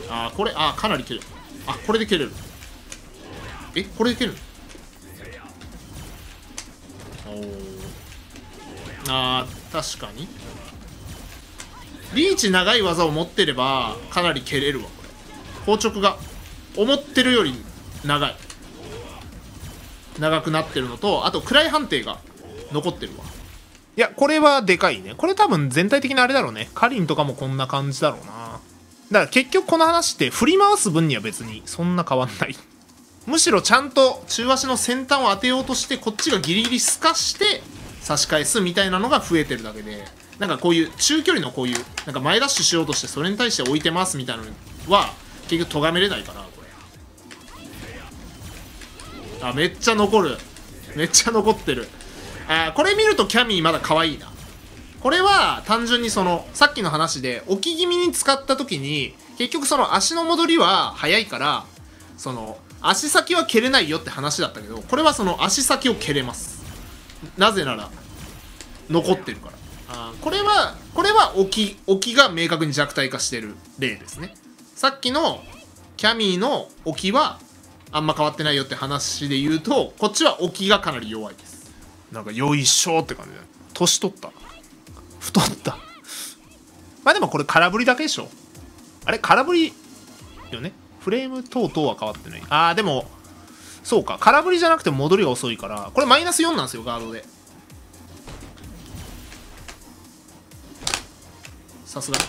あー、これ、あー、かなり蹴る。あ、これで蹴れる。え、これで蹴る。おー。あー、確かに。リーチ長い技を持ってれば、かなり蹴れるわ、これ。硬直が、思ってるより長い。長くなってるのと、あと、位判定が残ってるわ。いや、これはでかいね。これ多分全体的なあれだろうね。カリンとかもこんな感じだろうな。だから結局この話って振り回す分には別にそんな変わんない。むしろちゃんと中足の先端を当てようとしてこっちがギリギリ透かして差し返すみたいなのが増えてるだけで、なんかこういう中距離のこういうなんか前ダッシュしようとしてそれに対して置いてますみたいなのは結局咎めれないから、これ。あ、めっちゃ残る。めっちゃ残ってる。あ、これ見るとキャミーまだ可愛いな。これは単純にそのさっきの話で置き気味に使った時に結局その足の戻りは速いからその足先は蹴れないよって話だったけど、これはその足先を蹴れます。なぜなら残ってるから。これは置きが明確に弱体化してる例ですね。さっきのキャミーの置きはあんま変わってないよって話で言うと、こっちは置きがかなり弱いです。なんかよいしょって感じだよ。年取った、太った。まあでもこれ空振りだけでしょ。あれ空振りよね。フレーム等々は変わってない。あーでもそうか、空振りじゃなくて戻りが遅いから、これマイナス4なんですよ、ガードで。さすがに。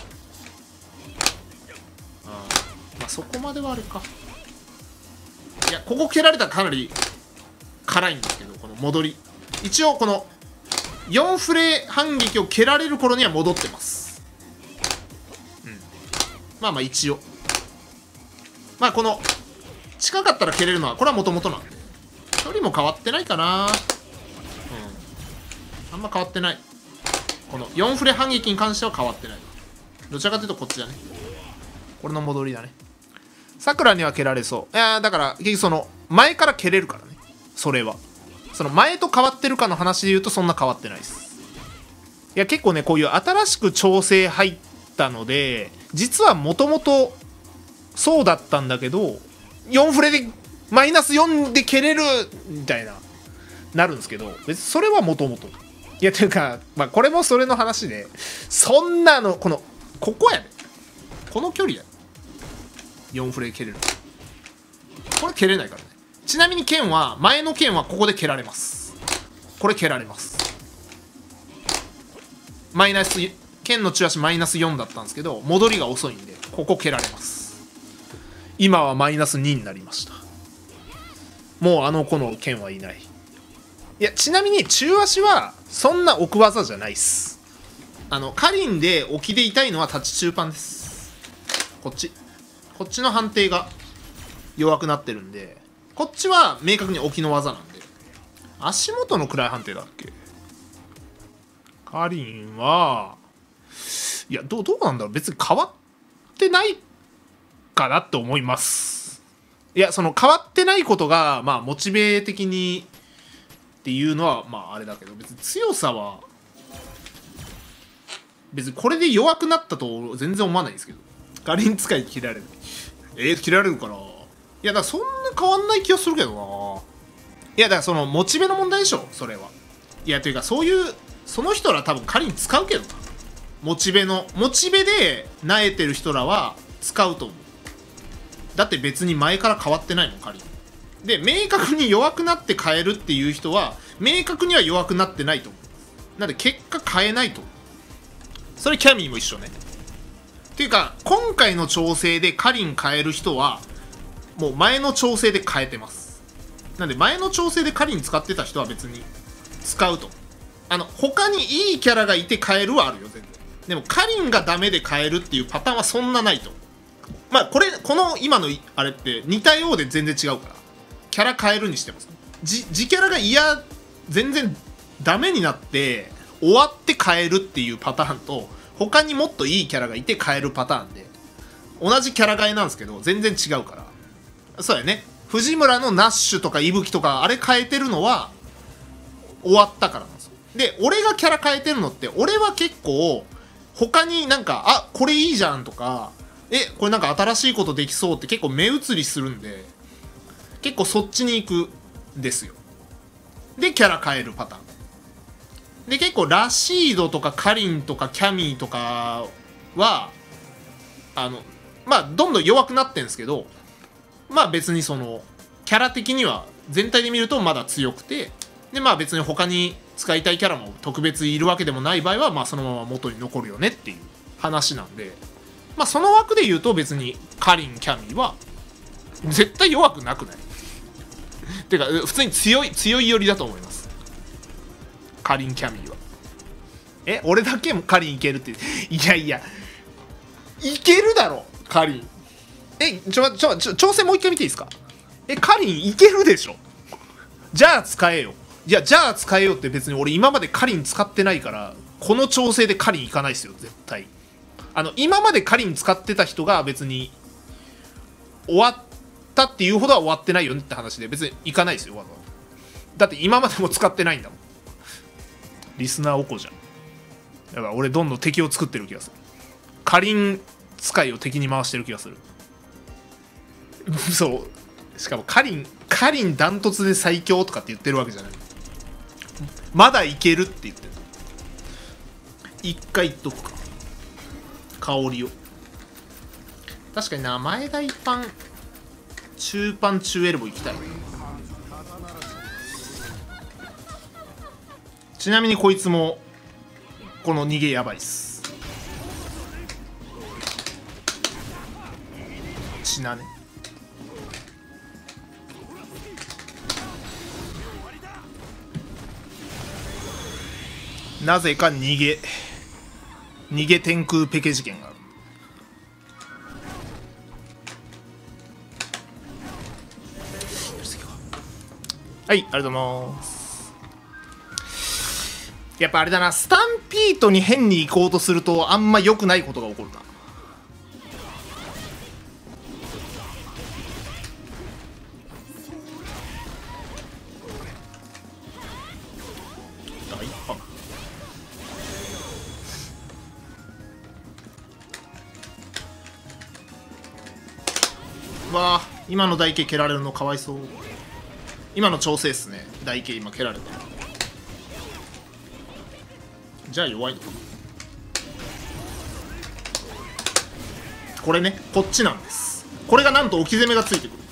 まあそこまではあれか。いや、ここ蹴られたらかなり辛いんですけど、この戻り一応この4フレ反撃を蹴られる頃には戻ってます。まあまあ一応まあこの近かったら蹴れるのはこれはもともとなんで距離も変わってないかな。あんま変わってない。この4フレ反撃に関しては変わってない。どちらかというとこっちだね。これの戻りだね。さくらには蹴られそう。いやだから結局その前から蹴れるからね。それはその前と変わってるかの話で言うとそんな変わってないです。いや結構ねこういう新しく調整入ったので実はもともとそうだったんだけど4フレでマイナス4で蹴れるみたいなるんですけど、別にそれはもともといやというかまあこれもそれの話でそんなのここやで、この距離やで4フレ蹴れる。これ蹴れないからね。ちなみに剣は前の剣はここで蹴られます。これ蹴られます。マイナス剣の中足マイナス4だったんですけど戻りが遅いんでここ蹴られます。今はマイナス2になりました。もうあの子の剣はいない。いやちなみに中足はそんな置く技じゃないっす。カリンで置きで痛いのは立ち中パンです。こっちの判定が弱くなってるんで、こっちは明確に置きの技なんで。足元の位判定だっけ。カリンはいやどうなんだろう、別に変わってないかなって思います。いやその変わってないことがまあモチベ的にっていうのはまああれだけど、別に強さは別にこれで弱くなったと全然思わないんですけど。カリン使い切られる切られるかな。いやだからそんな変わんない気がするけどな。いやだからそのモチベの問題でしょそれは。いやというかそういうその人ら多分カリン使うけどな。モチベで萎えてる人らは使うと思う。だって別に前から変わってないもんカリンで。明確に弱くなって変えるっていう人は明確には弱くなってないと思う。なんで結果変えないと思う。それキャミーも一緒ね。っていうか今回の調整でカリン変える人はもう前の調整で変えてます。なんで前の調整でカリン使ってた人は別に使うと。他にいいキャラがいて変えるはあるよ全然。でもカリンがダメで変えるっていうパターンはそんなないと。まあこの今のあれって似たようで全然違うからキャラ変えるにしても自キャラが全然ダメになって終わって変えるっていうパターンと他にもっといいキャラがいて変えるパターンで同じキャラ変えなんですけど全然違うから。そうやね、藤村のナッシュとか息吹とかあれ変えてるのは終わったからなんですよ。で俺がキャラ変えてるのって俺は結構他になんかこれいいじゃんとかこれなんか新しいことできそうって結構目移りするんで、結構そっちに行くんですよ。でキャラ変えるパターンで、結構ラシードとかカリンとかキャミーとかはまあどんどん弱くなってんですけど、まあ別にそのキャラ的には全体で見るとまだ強くて、でまあ別に他に使いたいキャラも特別いるわけでもない場合は、まあそのまま元に残るよねっていう話なんで、まあその枠で言うと別にカリンキャミーは絶対弱くなくないてか普通に強い寄りだと思います、カリンキャミーは。俺だけもカリンいけるって。いやいやいけるだろカリン。調整もう一回見ていいですか。カリンいけるでしょ。じゃあ使えよ。いやじゃあ使えよって別に俺今までカリン使ってないから、この調整でカリンいかないですよ絶対。今までカリン使ってた人が別に終わったっていうほどは終わってないよねって話で、別にいかないですよわざわざ。だって今までも使ってないんだもん。リスナーおこじゃん。だから俺どんどん敵を作ってる気がする。カリン使いを敵に回してる気がするそうしかもカリンダントツで最強とかって言ってるわけじゃない。まだいけるって言ってる。一回言っとくか、香りを。確かにな、前大パン中パン中エルボー行きたい。ちなみにこいつもこの逃げやばいっす。死なね。なぜか逃げ天空ペケ事件がある。はい、ありがとうございます。やっぱあれだな、スタンピートに変に行こうとするとあんま良くないことが起こるな。わあ、今の台形蹴られるのかわいそう。今の調整っすね。台形今蹴られた。じゃあ弱いのか。これね、こっちなんです。これがなんと置き攻めがついてくる。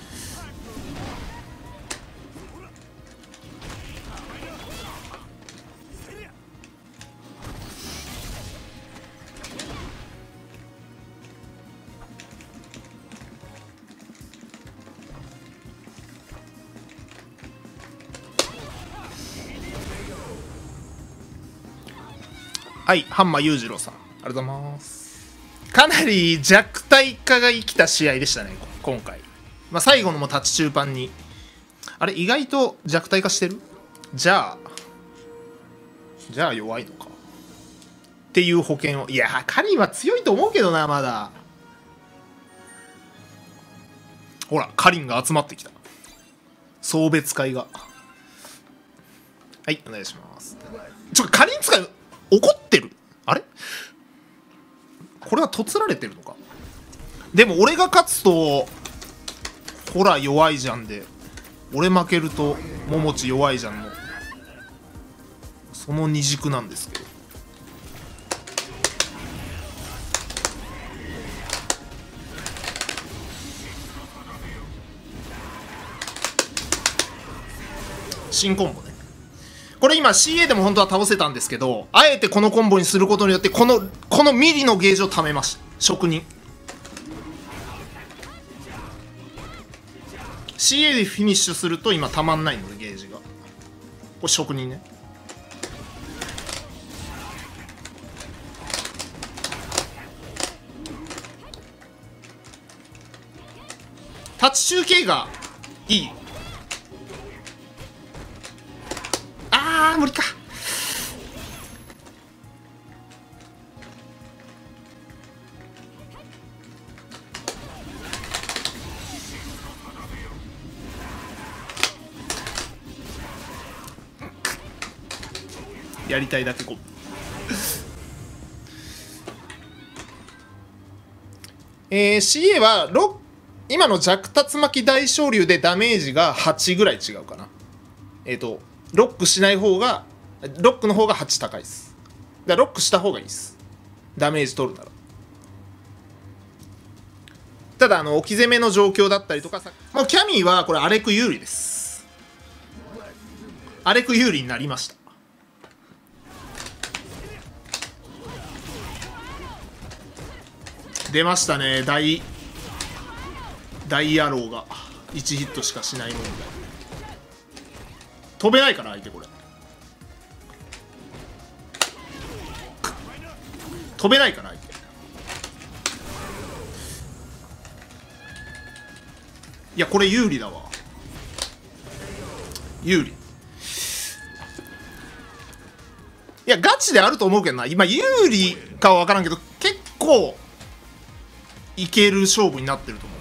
はい、ハンマー裕次郎さん、ありがとうございます。かなり弱体化が生きた試合でしたね、今回。まあ、最後のもタッチ中盤に。あれ、意外と弱体化してる？じゃあ弱いのか。っていう保険を。いや、カリンは強いと思うけどな、まだ。ほら、カリンが集まってきた。送別会が。はい、お願いします。カリン使い怒ってる？あれ？これはとつられてるのか。でも俺が勝つとほら弱いじゃんで、俺負けるとももち弱いじゃんのその二軸なんですけど。新コンボね。これ今 CA でも本当は倒せたんですけど、あえてこのコンボにすることによってこのミリのゲージを貯めました。職人 CA でフィニッシュすると今たまんないのでゲージが。これ職人ね。タッチ中継がいい。あー無理か。やりたいだけこう CA は今の弱竜巻大昇竜でダメージが8ぐらい違うかな。ロックしない方が、ロックの方が8高いです。だからロックした方がいいです。ダメージ取るなら。ただ、置き攻めの状況だったりとか、もうキャミーはこれアレク有利です。アレク有利になりました。出ましたね、大野郎が1ヒットしかしない問題。飛べないから相手これ飛べないから相手。いやこれ有利だわ、有利。いやガチであると思うけどな。今有利かは分からんけど結構いける勝負になってると思う。